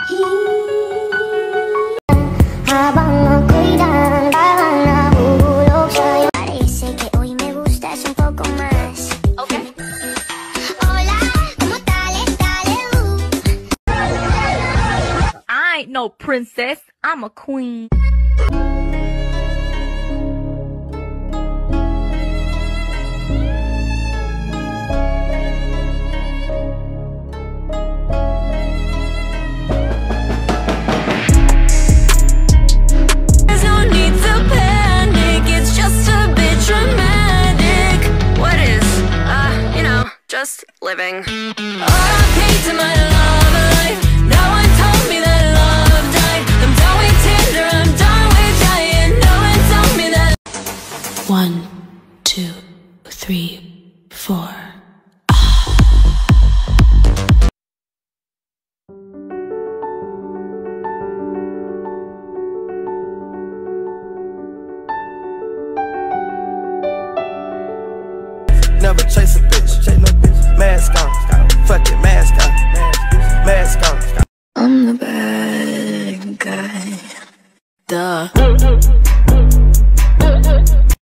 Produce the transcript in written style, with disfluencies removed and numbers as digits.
Habang ako'y dahan-dahan nahuhulog sa'yo. Parece que hoy me gustas un poco más. Okay. Hola, ¿cómo tales, dale, I ain't no princess, I'm a queen. Just living. R.I.P. to my love life. No one told me that love died. I'm done with Tinder, I'm done with trying. No one told me that. 1, 2, 3, 4. Never chase a bitch, chase no bitch. Mask on, fuck it, mask on, mask on. I'm the bad guy. Duh.